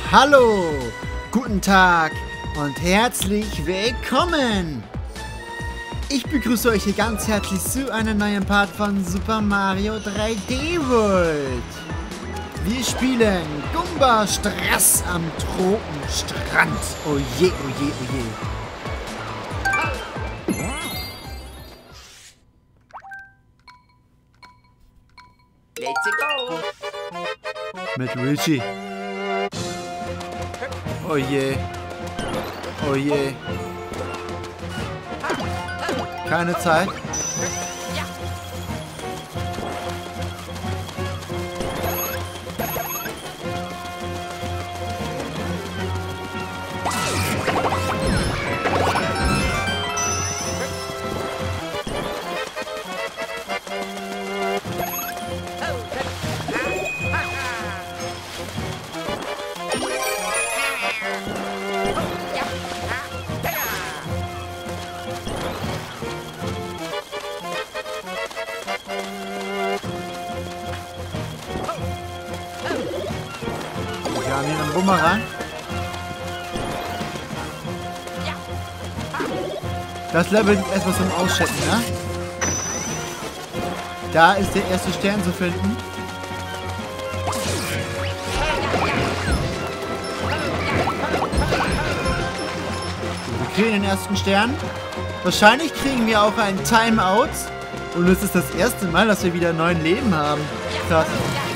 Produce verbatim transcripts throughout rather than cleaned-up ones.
Hallo, guten Tag und herzlich willkommen! Ich begrüße euch hier ganz herzlich zu einem neuen Part von Super Mario drei D World. Wir spielen Goomba Stress am Tropenstrand. Oh je, oh je, oh je. Let's go! Mit Luigi. Oh je. Oh je. Keine Zeit. Wir haben hier einen Bumerang. Das Level ist etwas zum Auschecken, ne? Da ist der erste Stern zu finden. Wir kriegen den ersten Stern. Wahrscheinlich kriegen wir auch einen Timeout. Und es ist das erste Mal, dass wir wieder neun Leben haben. Krass.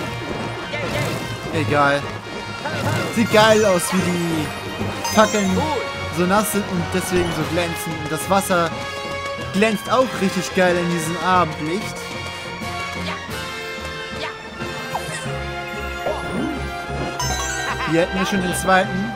Egal. Sieht geil aus, wie die Fackeln so nass sind und deswegen so glänzen. Und das Wasser glänzt auch richtig geil in diesem Abendlicht. Wir hätten ja schon den zweiten.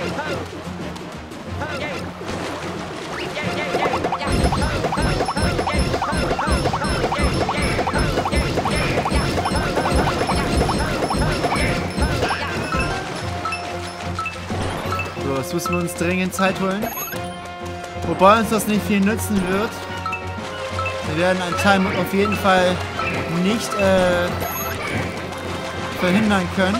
So, jetzt müssen wir uns dringend Zeit holen. Wobei uns das nicht viel nützen wird. Wir werden ein Timeout auf jeden Fall nicht äh, verhindern können.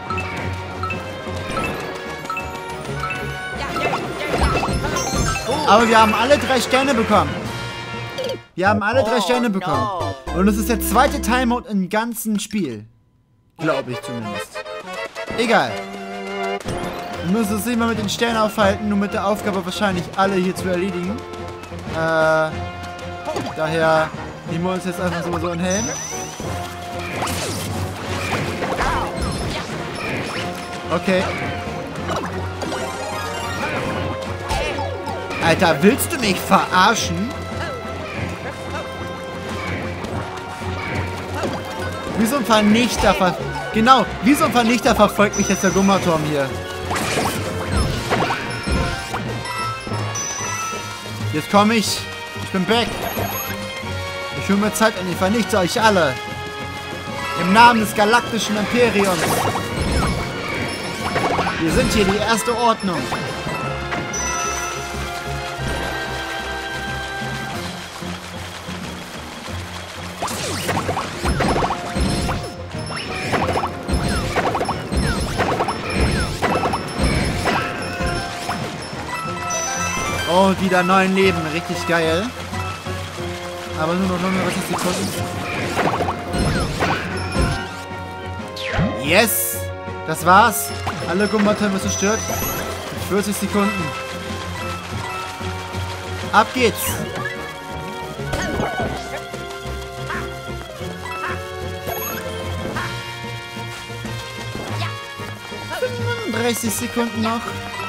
Aber wir haben alle drei Sterne bekommen. Wir haben alle drei Sterne bekommen. Und es ist der zweite Timeout im ganzen Spiel. Glaube ich zumindest. Egal. Wir müssen uns immer mit den Sternen aufhalten, nur mit der Aufgabe wahrscheinlich alle hier zu erledigen. Äh, daher nehmen wir uns jetzt einfach so, so einen Helm. Okay. Alter, willst du mich verarschen? Wie so ein Vernichter ver... Genau, wie so ein Vernichter verfolgt mich jetzt der Gummaturm hier. Jetzt komme ich. Ich bin back. Ich hole mir Zeit und ich vernichte euch alle. Im Namen des galaktischen Imperiums. Wir sind hier die erste Ordnung. Oh, wieder neun Leben. Richtig geil. Aber nur noch neununddreißig Sekunden. Yes! Das war's. Alle Gumba-Türme zerstört. vierzig Sekunden. Ab geht's. fünfunddreißig Sekunden noch.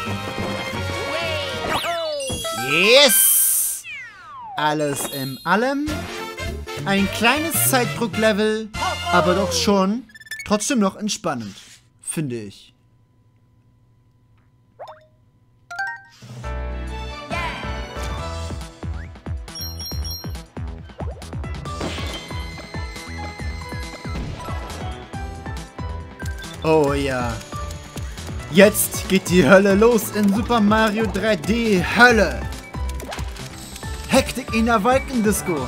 Yes! Alles in allem ein kleines Zeitdrucklevel, aber doch schon trotzdem noch entspannend, finde ich. Oh ja. Jetzt geht die Hölle los in Super Mario drei D Hölle. Hektik in der Wolkendisco.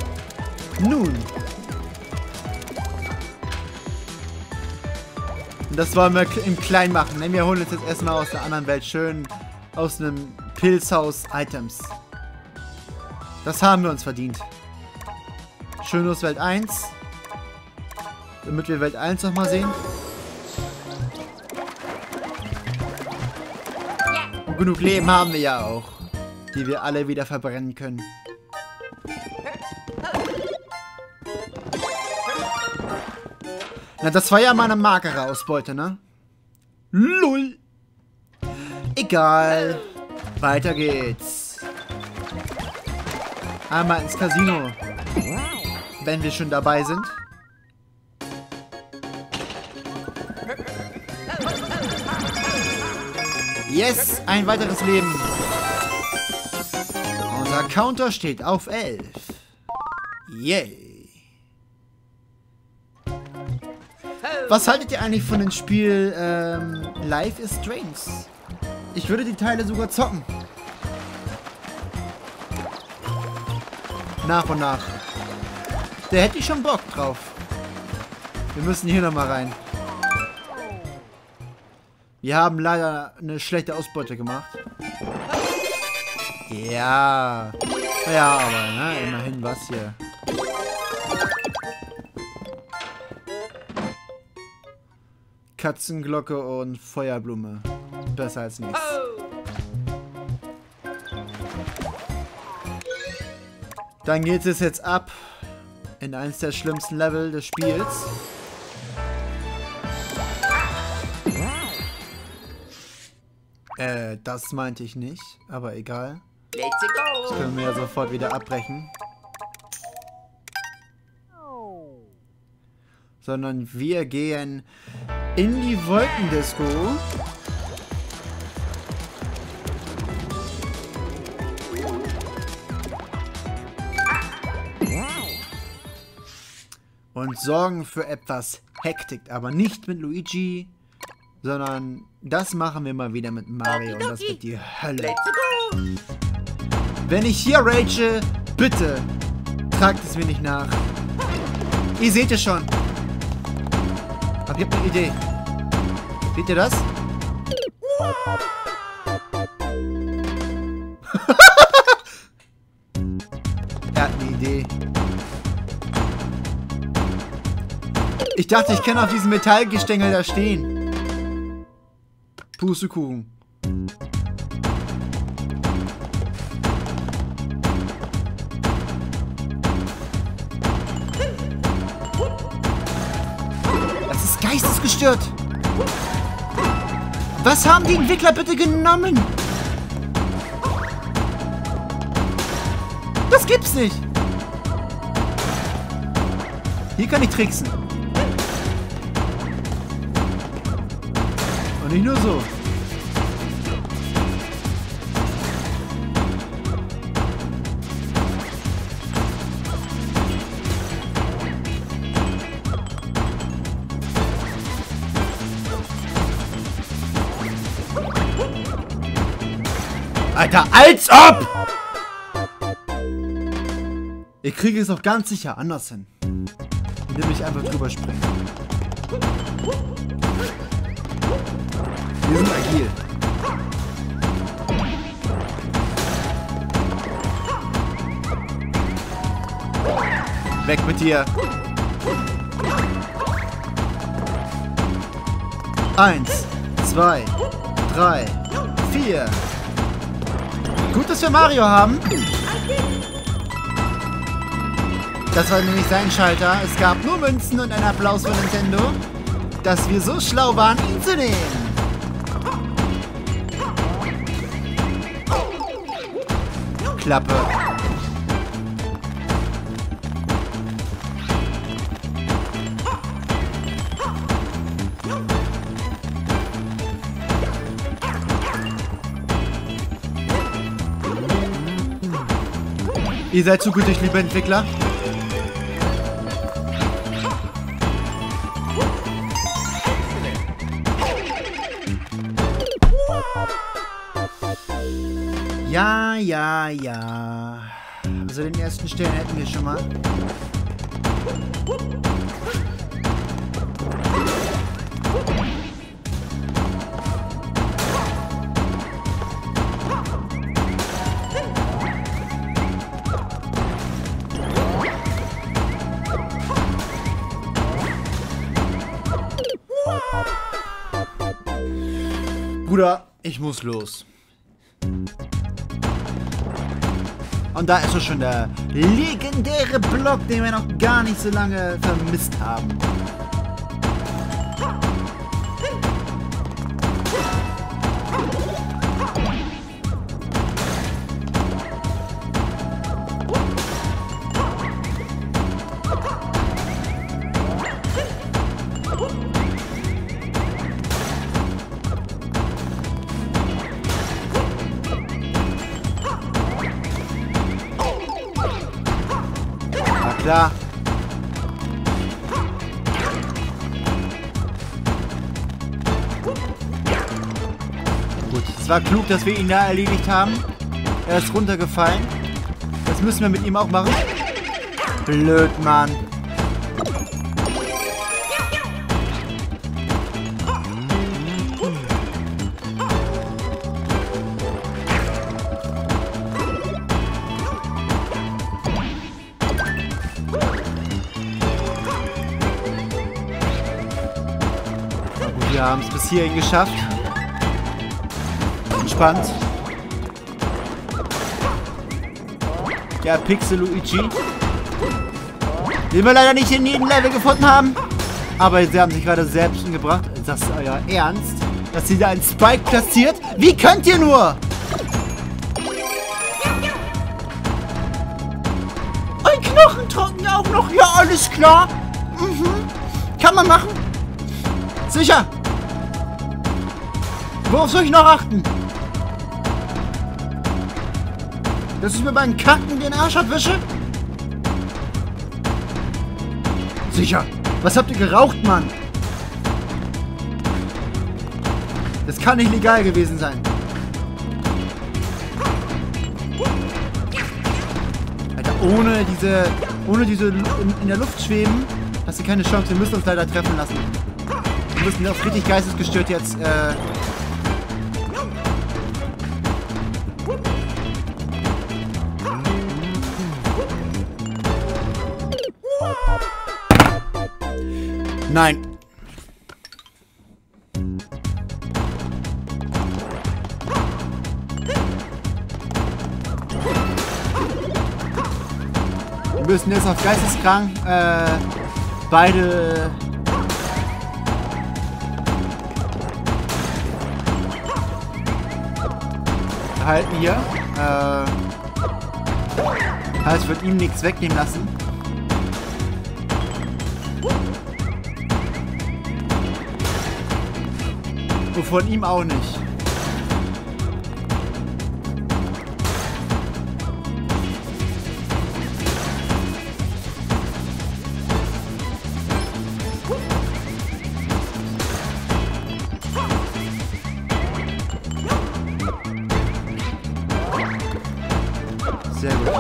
Nun. Und das wollen wir im Kleinen machen. Ne? Wir holen uns jetzt erstmal aus der anderen Welt schön aus einem Pilzhaus Items. Das haben wir uns verdient. Schön aus Welt eins. Damit wir Welt eins nochmal sehen. Und genug Leben haben wir ja auch. Die wir alle wieder verbrennen können. Na, das war ja mal eine magere Ausbeute, ne? Lull. Egal. Weiter geht's. Einmal ins Casino. Wenn wir schon dabei sind. Yes, ein weiteres Leben. Unser Counter steht auf elf. Yay. Was haltet ihr eigentlich von dem Spiel ähm, Life is Strange? Ich würde die Teile sogar zocken. Nach und nach. Da hätte ich schon Bock drauf. Wir müssen hier nochmal rein. Wir haben leider eine schlechte Ausbeute gemacht. Ja. Ja, aber ne, immerhin was hier. Katzenglocke und Feuerblume. Besser als nichts. Dann geht es jetzt ab in eins der schlimmsten Level des Spiels. Äh, das meinte ich nicht, aber egal. Das können wir ja sofort wieder abbrechen. Sondern wir gehen in die Wolkendisco. Und sorgen für etwas Hektik, aber nicht mit Luigi, sondern das machen wir mal wieder mit Mario und das wird die Hölle. Wenn ich hier rage, bitte tragt es mir nicht nach. Ihr seht es schon. Aber ich habe eine Idee. Seht ihr das? Er hat eine Idee. Ich dachte, ich kann auf diesem Metallgestänge da stehen. Pustekuchen. Das ist geistesgestört. Was haben die Entwickler bitte genommen? Das gibt's nicht. Hier kann ich tricksen. Und nicht nur so. Alter, als ob! Ich kriege es auch ganz sicher anders hin. Indem ich einfach drüber springe. Wir sind agil. Weg mit dir. Eins, zwei, drei, vier. Gut, dass wir Mario haben. Das war nämlich sein Schalter. Es gab nur Münzen und einen Applaus von Nintendo, dass wir so schlau waren, ihn zu nehmen. Klappe. Ihr seid zu gütig, liebe Entwickler. Ja, ja, ja. Also den ersten Stern hätten wir schon mal. Bruder, ich muss los. Und da ist schon der legendäre Block, den wir noch gar nicht so lange vermisst haben. Klar. Gut, es war klug, dass wir ihn da erledigt haben. Er ist runtergefallen. Das müssen wir mit ihm auch machen. Blöd, Mann. Wir haben es bis hierhin geschafft. Entspannt. Ja, Pixel Luigi. Den wir leider nicht in jedem Level gefunden haben. Aber sie haben sich gerade selbst umgebracht. Ist das euer Ernst? Dass sie da einen Spike platziert? Wie könnt ihr nur? Ein Knochentrocken auch noch? Ja, alles klar. Mhm. Kann man machen. Sicher. Worauf soll ich noch achten? Dass ich mir beim Kacken den Arsch abwische? Sicher. Was habt ihr geraucht, Mann? Das kann nicht legal gewesen sein. Alter, ohne diese... Ohne diese in, in der Luft schweben, hast du keine Chance. Wir müssen uns leider treffen lassen. Wir müssen auch richtig geistesgestört jetzt... Äh, Nein. Wir müssen jetzt auf geisteskrank äh, beide halten hier. Äh, heißt, ich würde ihm nichts wegnehmen lassen. Und von ihm auch nicht. Sehr gut.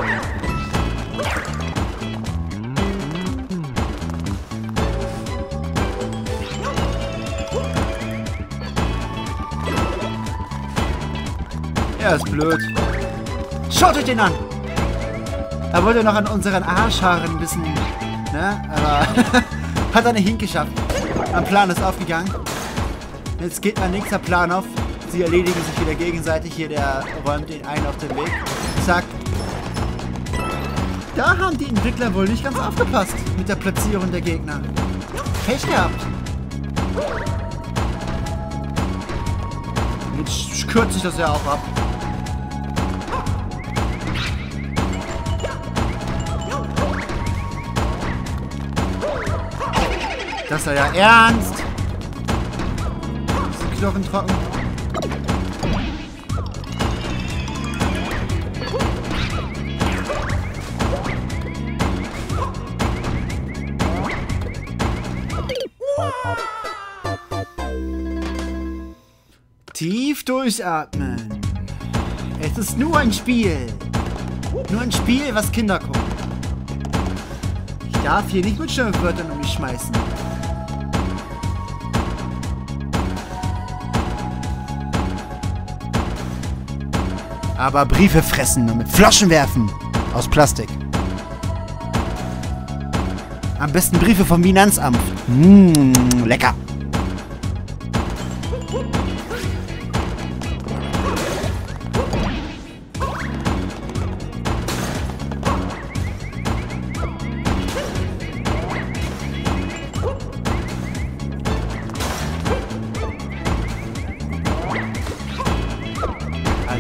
Er ist blöd. Schaut euch den an! Er wollte noch an unseren Arschhaaren ein bisschen, ne? Aber hat er nicht hingeschafft. Mein Plan ist aufgegangen. Jetzt geht mein nächster Plan auf. Sie erledigen sich wieder gegenseitig. Hier, der räumt den einen auf den Weg. Zack. Da haben die Entwickler wohl nicht ganz aufgepasst mit der Platzierung der Gegner. Pech gehabt. Jetzt kürze ich das ja auch ab. Das ist ja ernst. Ist die Knochen trocken? Tief durchatmen. Es ist nur ein Spiel. Nur ein Spiel, was Kinder gucken. Ich darf hier nicht mit Schimpfwörtern um mich schmeißen. Aber Briefe fressen und mit Flaschen werfen. Aus Plastik. Am besten Briefe vom Finanzamt. Mmh, lecker.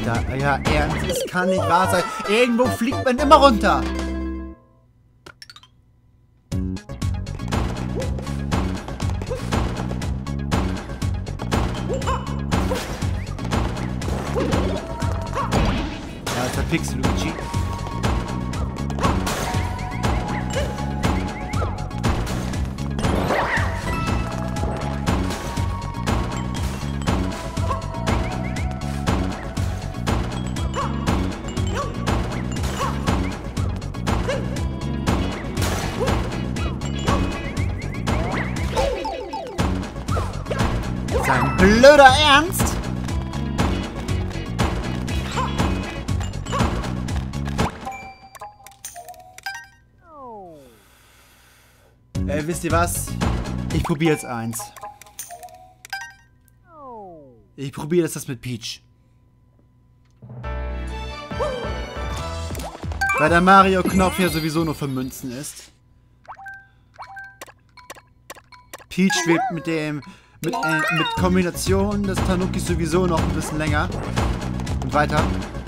Alter, ja, ernst, es kann nicht wahr sein. Irgendwo fliegt man immer runter. Ja, ist der Pixel Luigi. Sein blöder Ernst? Äh, wisst ihr was? Ich probiere jetzt eins. Ich probiere jetzt das mit Peach. Weil der Mario-Knopf ja sowieso nur für Münzen ist. Peach schwebt mit dem... Mit, äh, mit Kombination des Tanukis sowieso noch ein bisschen länger. Und weiter.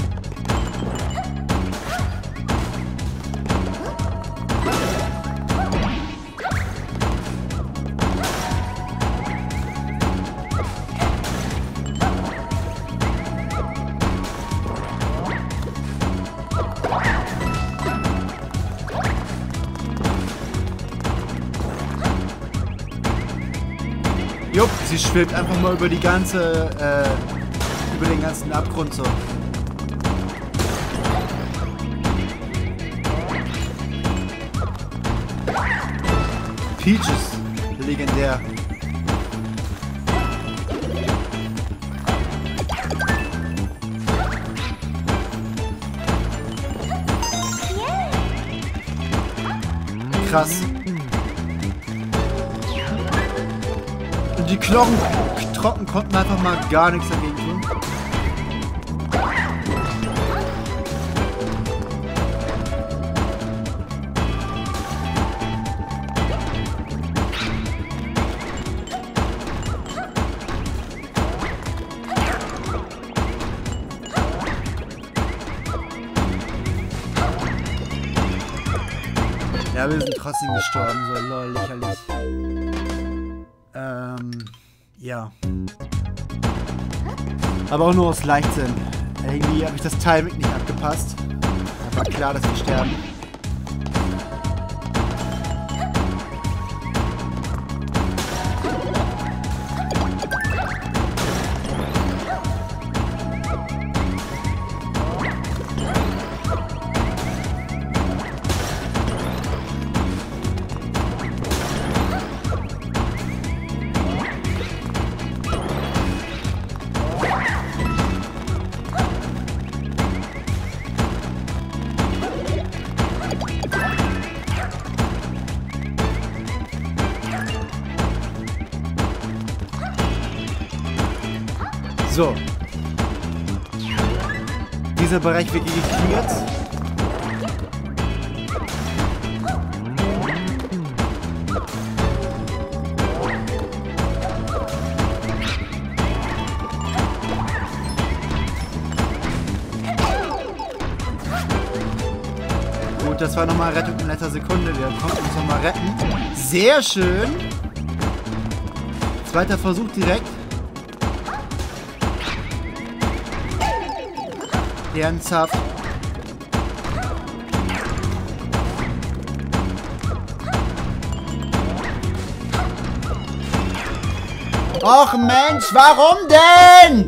Jupp, sie schwebt einfach mal über die ganze, äh, über den ganzen Abgrund so. Peach ist legendär. Krass. Und die Knochen trocken konnten einfach mal gar nichts dagegen tun. Ja, wir sind trotzdem gestorben, so lol, lächerlich. Ähm, ja. Aber auch nur aus Leichtsinn. Irgendwie habe ich das Timing nicht abgepasst. Da war klar, dass wir sterben. So. Dieser Bereich wird geklärt. Gut, das war nochmal Rettung in letzter Sekunde. Wir konnten uns nochmal retten. Sehr schön. Zweiter Versuch direkt. Ernsthaft. Och Mensch, warum denn?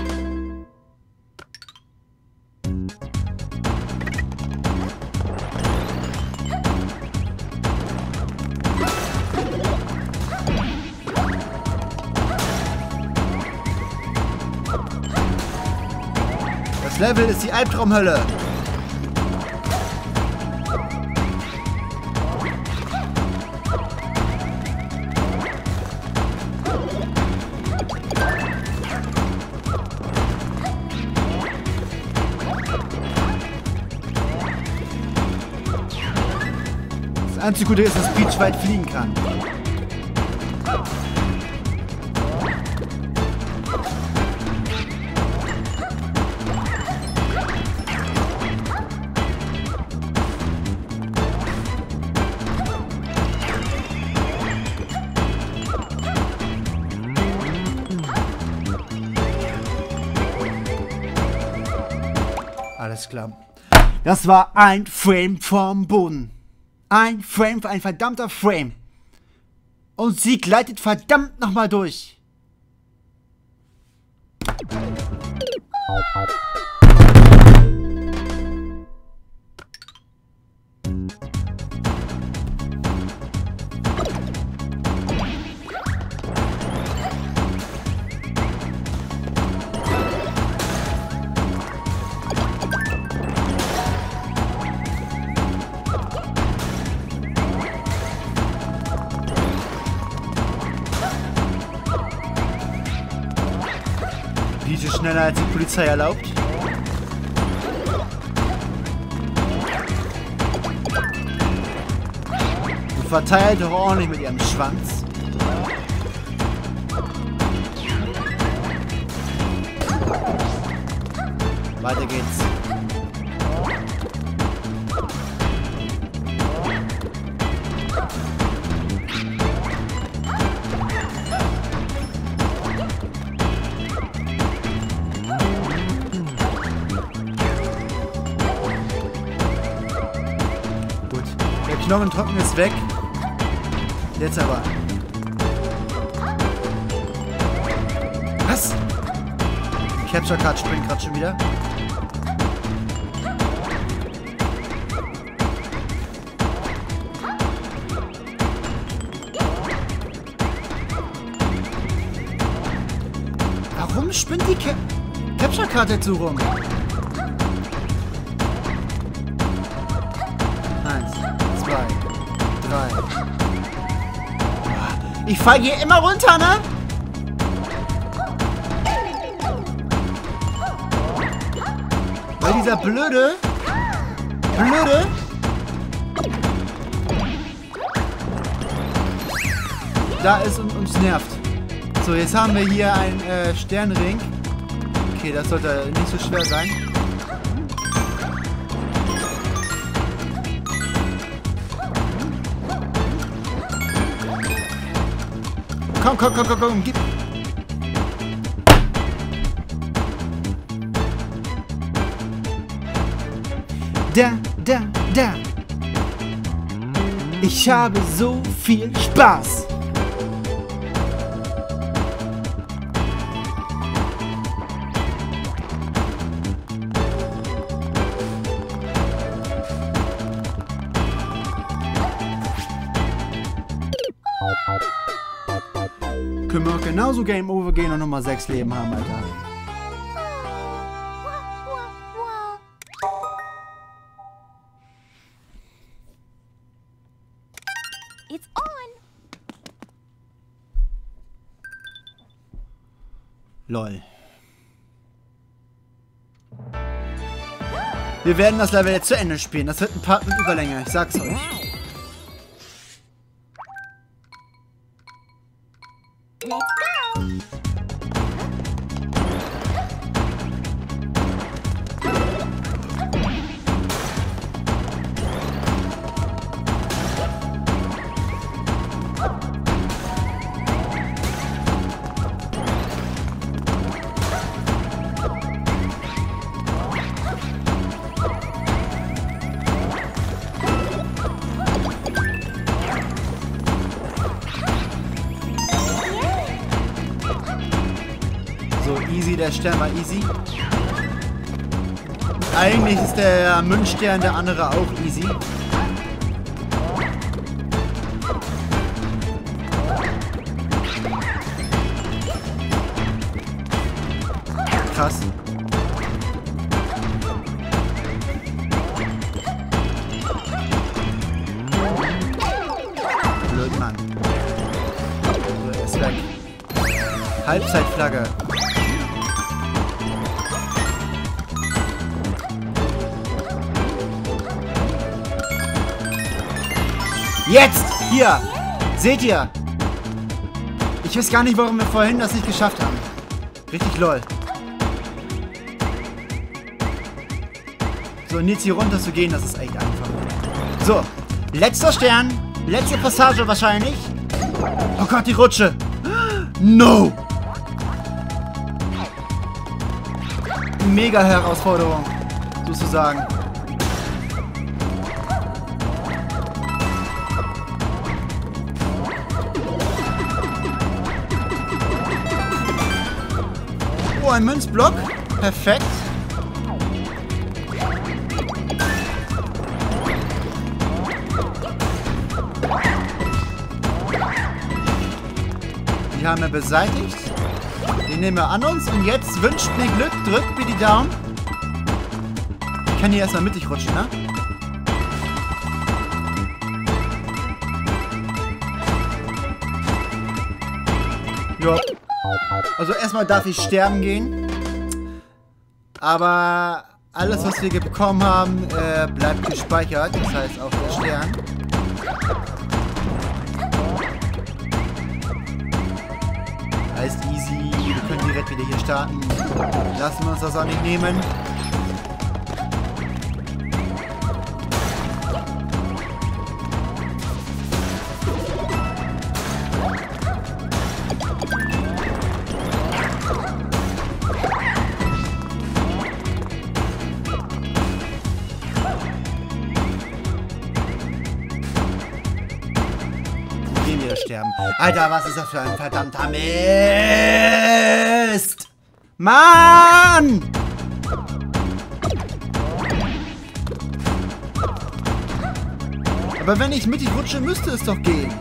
Das Level ist die Albtraumhölle. Das einzige Gute ist, dass Peach weit fliegen kann. Alles klar. Das war ein Frame vom Boden. Ein Frame, ein verdammter Frame. Und sie gleitet verdammt nochmal durch. Diese schneller als die Polizei erlaubt. Und verteilt doch ordentlich mit ihrem Schwanz. Weiter geht's. Knochentrocken ist weg. Jetzt aber. Was? Die Capture Card springt gerade schon wieder. Warum spinnt die Cap Capture Card jetzt so rum? Eins. Zwei, drei. Ich fall hier immer runter, ne? Weil dieser blöde, blöde da ist und uns nervt. So, jetzt haben wir hier einen äh, Sternring. Okay, das sollte nicht so schwer sein. Komm, komm, komm, komm, komm, gib. Da, da, da. Ich habe so viel Spaß. Können wir auch genauso Game Over gehen und nochmal sechs Leben haben, Alter. It's on. Lol. Wir werden das Level jetzt zu Ende spielen. Das wird ein Part mit Überlänge, ich sag's euch. Let's go. Easy, der Stern war easy. Eigentlich ist der Münzstern der andere auch easy. Krass. Blöd, Mann. So, er ist weg. Halbzeitflagge. Jetzt! Hier! Seht ihr? Ich weiß gar nicht, warum wir vorhin das nicht geschafft haben. Richtig lol. So, und jetzt hier runter zu gehen, das ist echt einfach. So, letzter Stern. Letzte Passage wahrscheinlich. Oh Gott, die Rutsche. No! Mega Herausforderung. sozusagen. Oh, ein Münzblock. Perfekt. Die haben wir beseitigt. Den nehmen wir an uns. Und jetzt wünscht mir Glück. Drückt mir die Daumen. Ich kann hier erstmal mittig rutschen, ne? Ja. Also erstmal darf ich sterben gehen. Aber alles, was wir bekommen haben, äh, bleibt gespeichert. Das heißt auch der Stern. Heißt easy. Wir können direkt wieder hier starten. Lassen wir uns das auch nicht nehmen. Sterben. Alter, was ist das für ein verdammter Mist? Mann! Aber wenn ich mittig rutsche, müsste es doch gehen.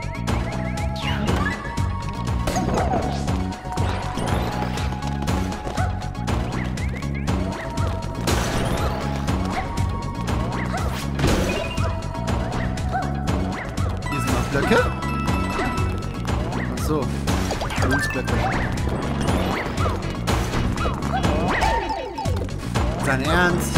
Hier sind noch Blöcke. So, Münzblöcke. Sein Ernst?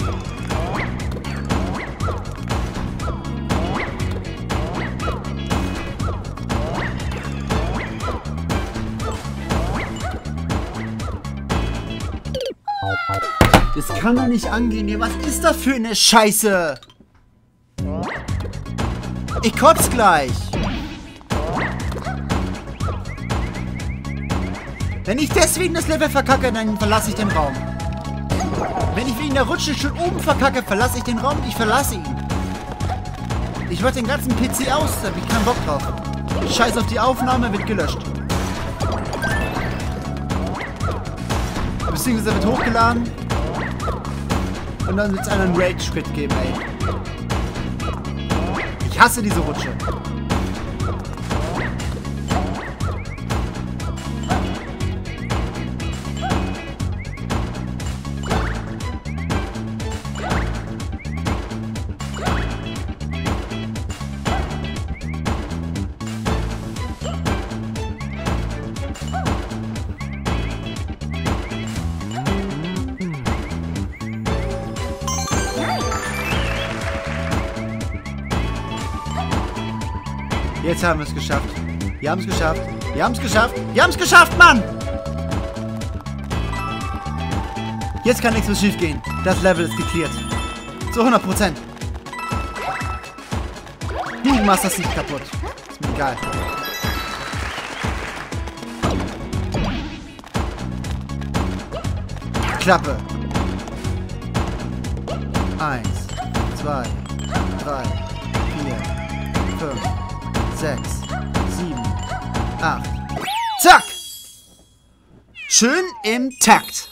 Das kann doch nicht angehen hier. Was ist das für eine Scheiße? Ich kotz gleich. Wenn ich deswegen das Level verkacke, dann verlasse ich den Raum. Wenn ich wegen der Rutsche schon oben verkacke, verlasse ich den Raum. Ich verlasse ihn. Ich mach den ganzen P C aus, da hab ich keinen Bock drauf. Scheiß auf die Aufnahme, wird gelöscht. Beziehungsweise wird hochgeladen. Und dann wird es einen Rage-Quit geben, ey. Ich hasse diese Rutsche. Jetzt haben wir es geschafft. Wir haben es geschafft. Wir haben es geschafft. Wir haben es geschafft, Mann! Jetzt kann nichts mehr schief gehen. Das Level ist geklärt. Zu hundert Prozent. Du machst das nicht kaputt. Ist mir egal. Klappe. Eins, zwei, drei, vier, fünf. sechs, sieben, acht. Zack! Schön im Takt.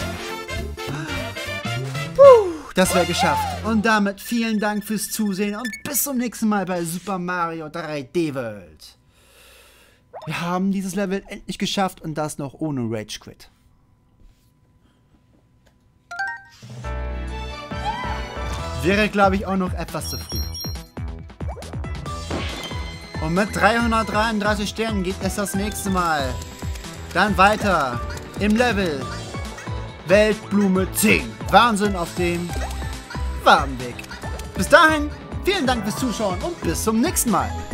Puh, das wäre geschafft. Und damit vielen Dank fürs Zusehen und bis zum nächsten Mal bei Super Mario drei D World. Wir haben dieses Level endlich geschafft und das noch ohne Rage Quit. Wäre, glaube ich, auch noch etwas zu früh. Und mit dreihundertdreiunddreißig Sternen geht es das nächste Mal. Dann weiter im Level Weltblume zehn. Wahnsinn auf dem Warenweg. Bis dahin, vielen Dank fürs Zuschauen und bis zum nächsten Mal.